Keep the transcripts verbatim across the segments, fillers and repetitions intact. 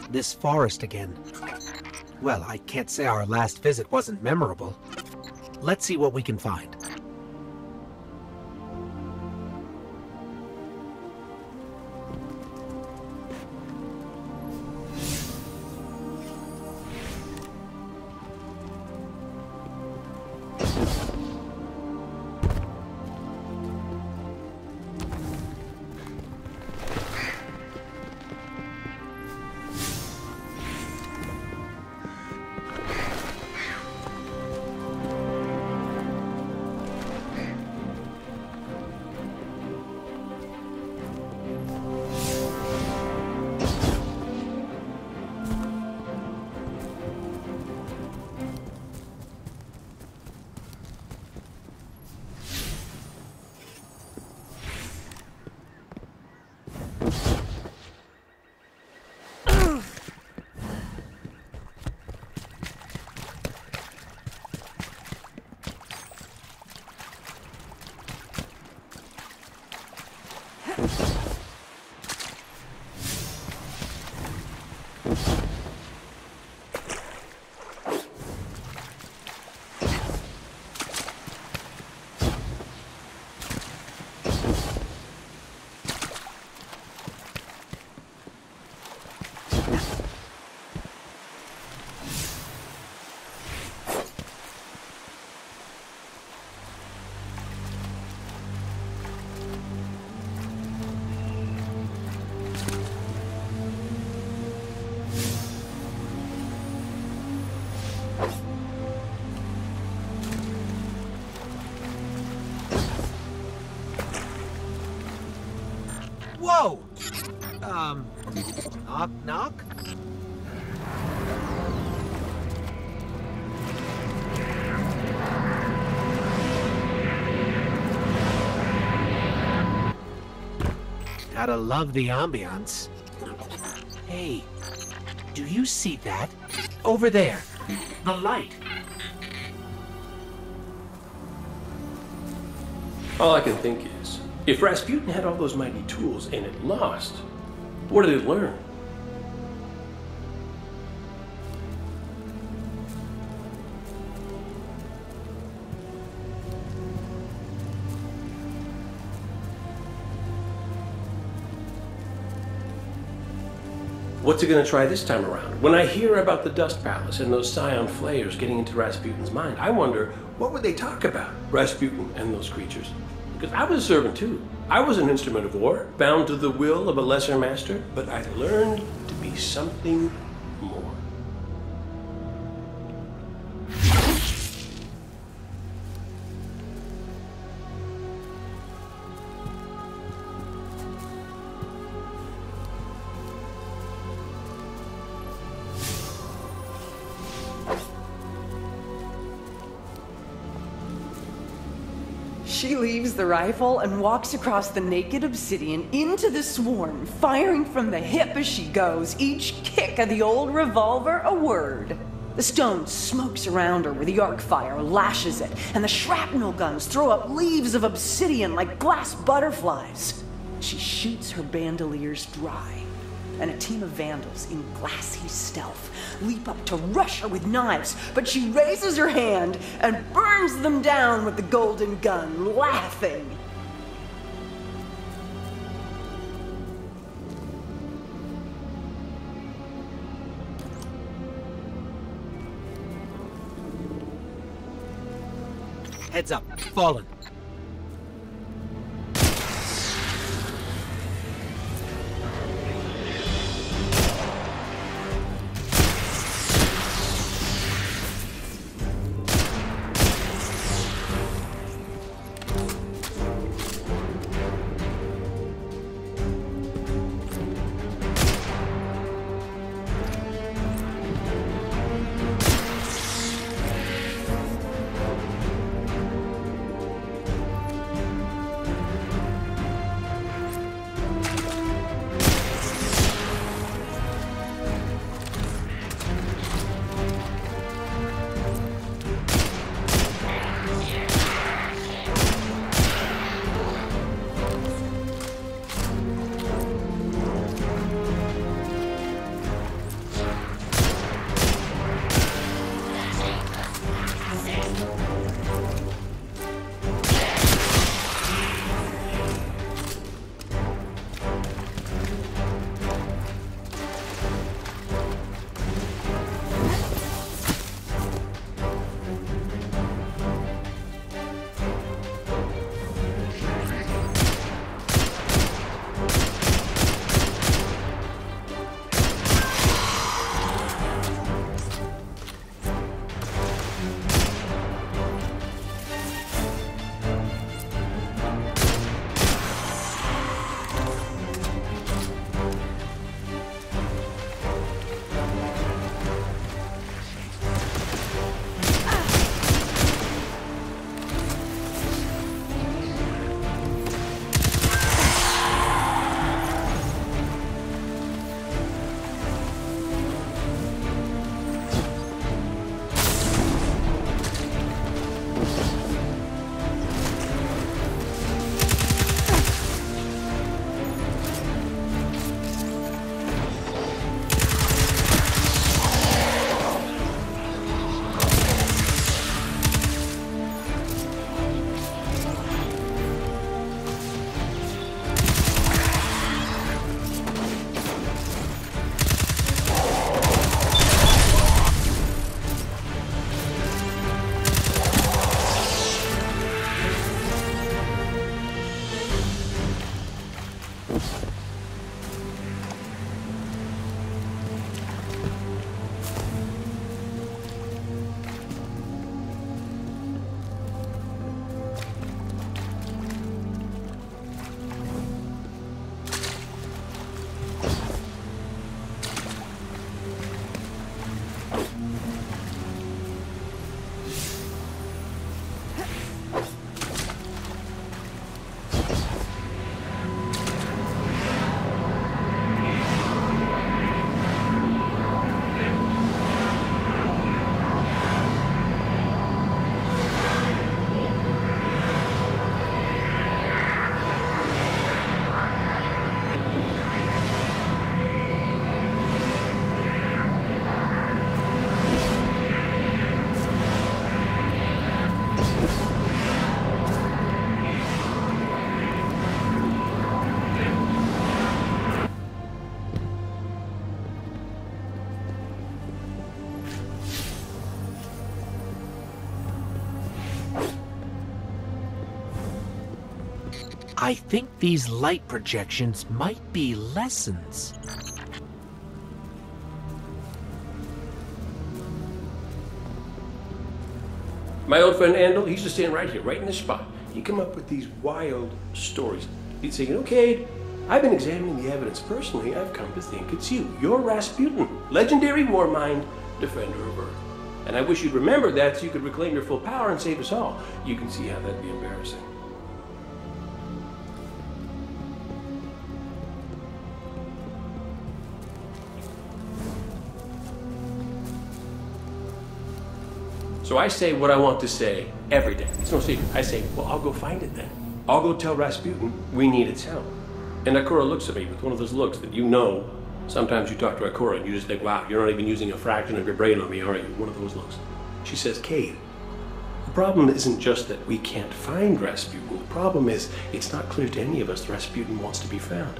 This forest again. Well, I can't say our last visit wasn't memorable. Let's see what we can find. Whoa! Um, knock, knock? Gotta love the ambiance. Hey, do you see that? Over there, the light. All I can think is, if Rasputin had all those mighty tools and it lost, what did it learn? What's it going to try this time around? When I hear about the Dust Palace and those Scion flayers getting into Rasputin's mind, I wonder, what would they talk about, Rasputin and those creatures? Because I was a servant too. I was an instrument of war, bound to the will of a lesser master, but I learned to be something more. She leaves the rifle and walks across the naked obsidian into the swarm, firing from the hip as she goes, each kick of the old revolver a word. The stone smokes around her where the arc fire lashes it, and the shrapnel guns throw up leaves of obsidian like glass butterflies. She shoots her bandoliers dry, and a team of vandals in glassy stealth leap up to rush her with knives, but she raises her hand and burns them down with the golden gun, laughing. Heads up, fallen. I think these light projections might be lessons. My old friend Andal, he used to stand right here, right in this spot. He'd come up with these wild stories. He'd say, you know, Cade, I've been examining the evidence personally. I've come to think it's you. You're Rasputin, legendary war mind, defender of Earth. And I wish you'd remember that so you could reclaim your full power and save us all. You can see how that'd be embarrassing. So I say what I want to say every day. It's no secret. I say, well, I'll go find it then. I'll go tell Rasputin we need its help. And Ikora looks at me with one of those looks that you know. Sometimes you talk to Ikora and you just think, wow, you're not even using a fraction of your brain on me, are you? One of those looks. She says, Cade, the problem isn't just that we can't find Rasputin. The problem is it's not clear to any of us that Rasputin wants to be found.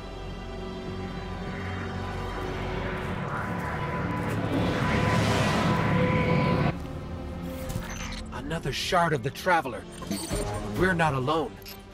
Another shard of the Traveler. We're not alone.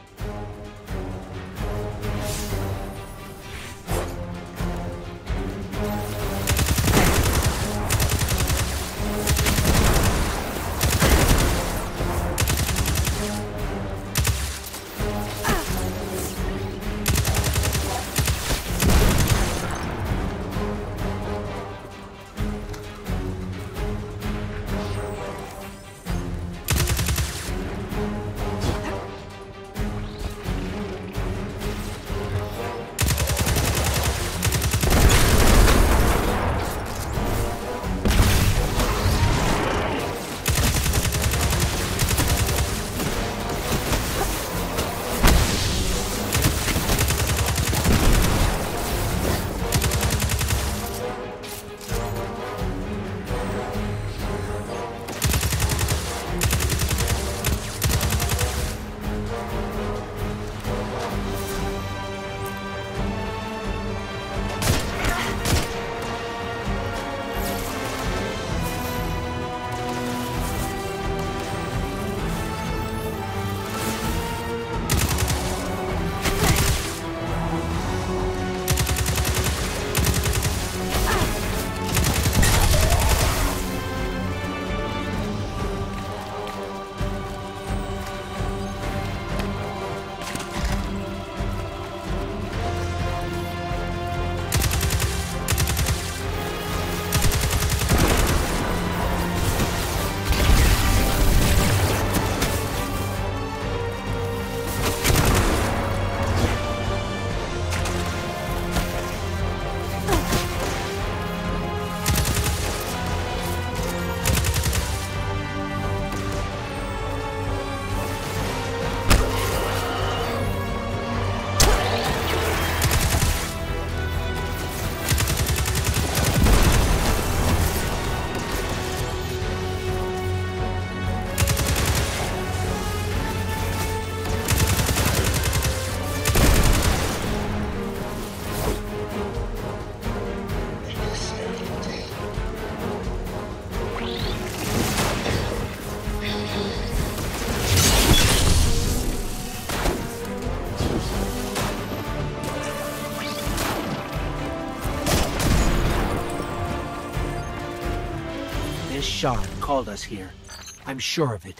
This shard called us here. I'm sure of it.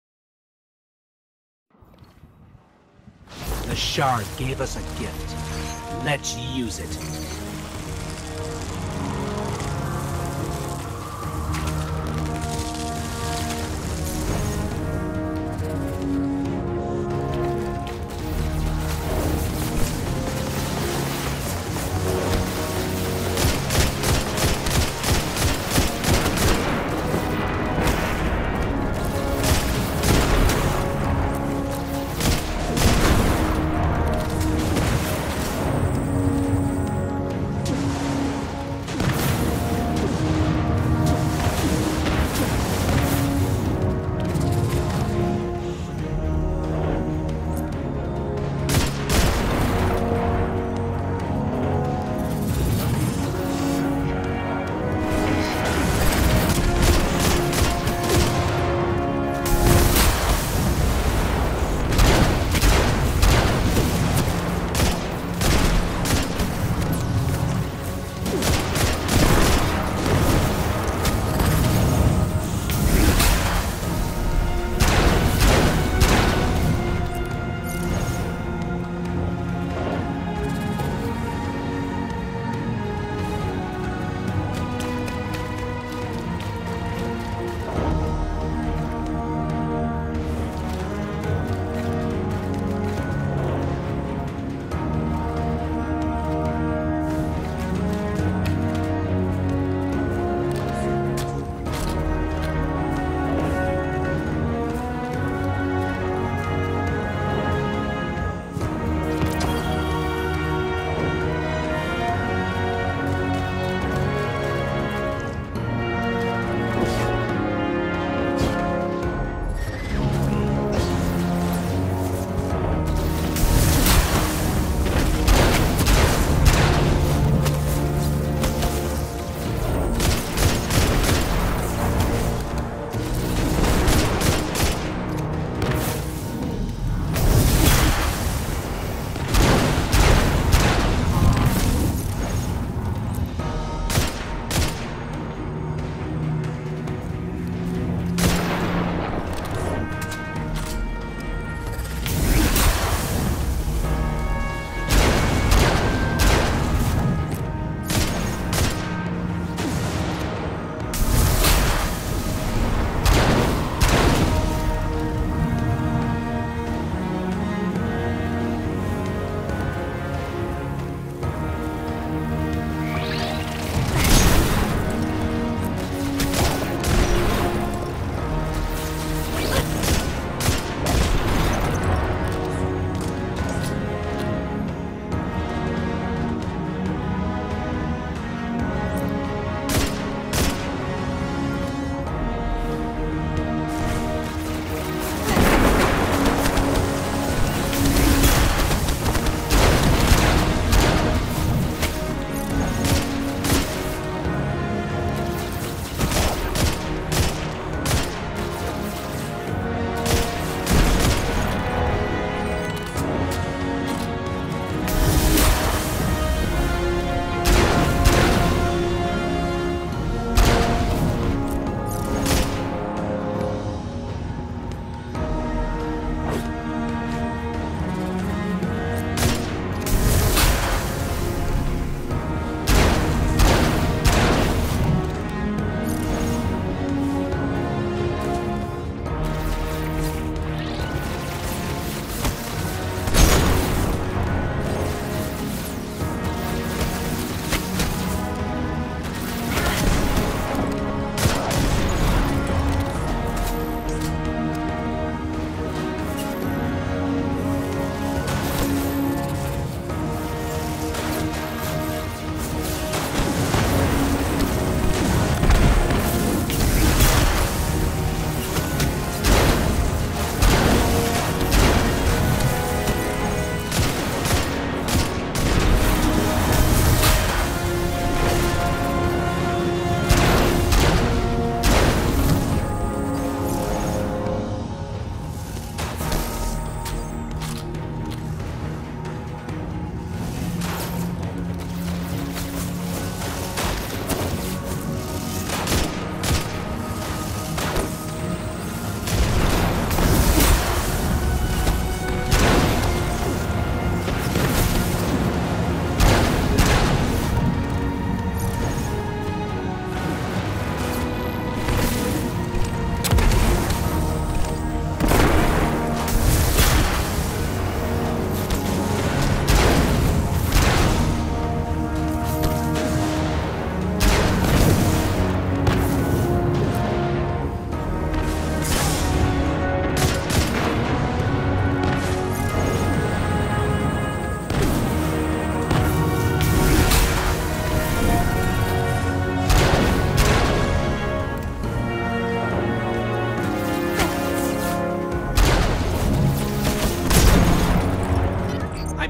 The shard gave us a gift. Let's use it.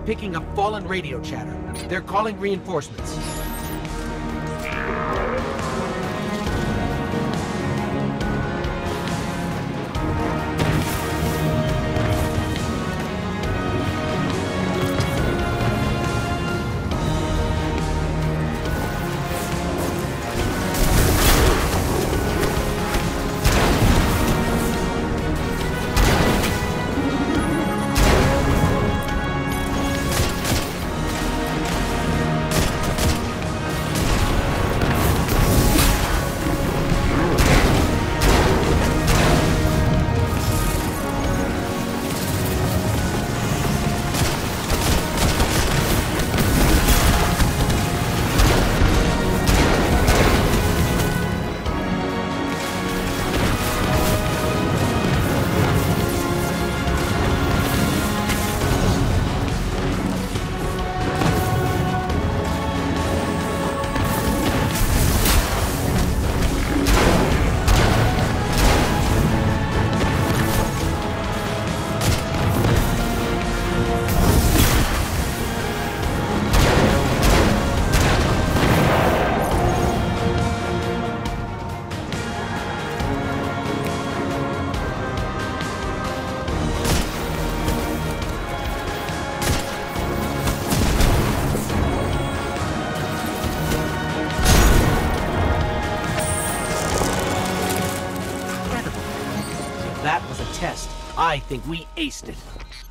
picking up fallen radio chatter. They're calling reinforcements. I think we aced it.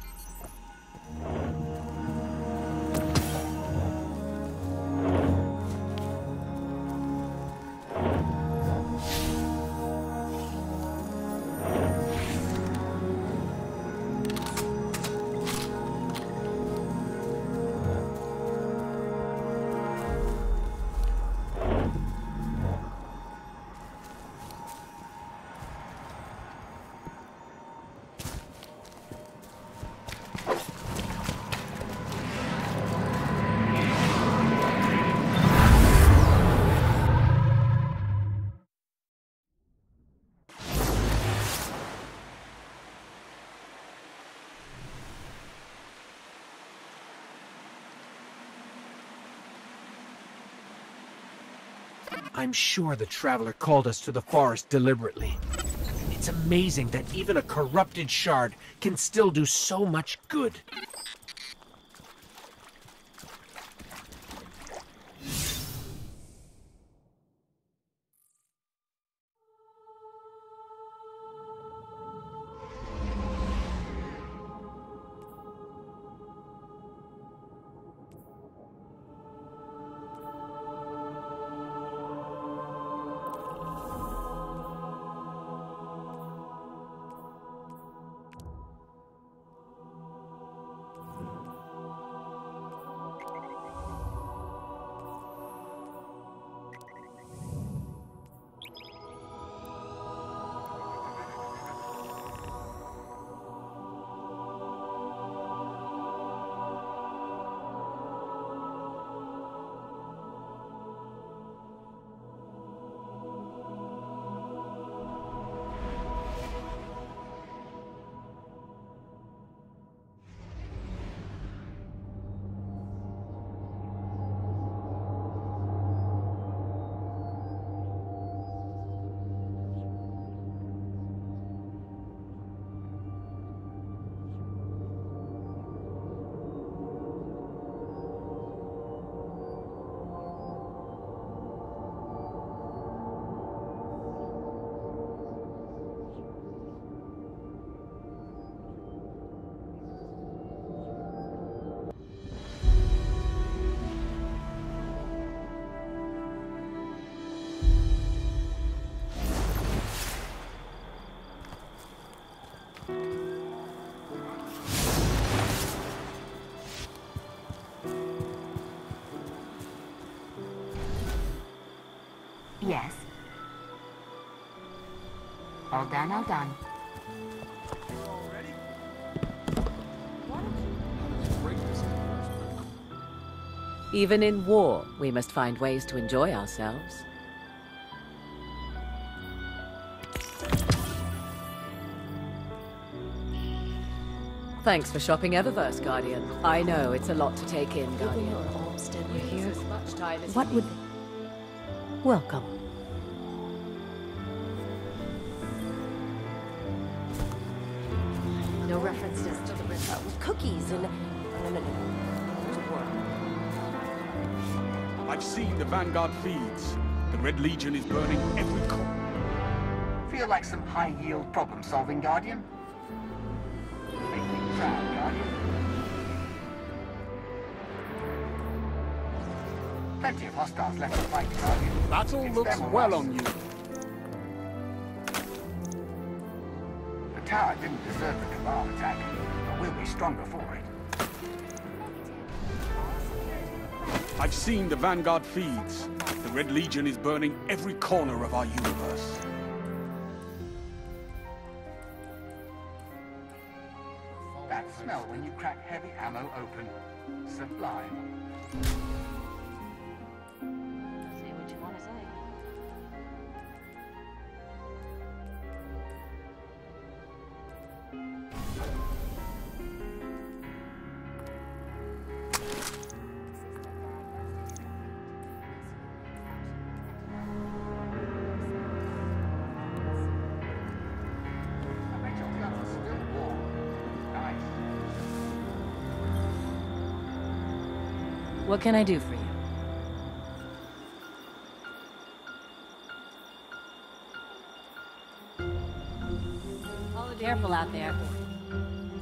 I'm sure the Traveler called us to the forest deliberately. It's amazing that even a corrupted shard can still do so much good. Yes. All done, all done. Even in war, we must find ways to enjoy ourselves. Thanks for shopping Eververse, Guardian. I know it's a lot to take in, Guardian. We're here. As much time as What you would... need. Welcome. No references to the uh, cookies and... No, no, no. I've seen the Vanguard feeds. The Red Legion is burning every corner. Feel like some high-yield problem-solving, Guardian? Make me proud, Guardian. Plenty of hostiles left to fight, Guardian. Battle It's looks them or well us. on you. The tower didn't deserve the Cabal attack, but we'll be stronger for it. I've seen the Vanguard feeds. The Red Legion is burning every corner of our universe. That smell when you crack heavy ammo open. Sublime. Say what you want to say. I bet your guns are still warm. Nice. What can I do for you? Careful out there.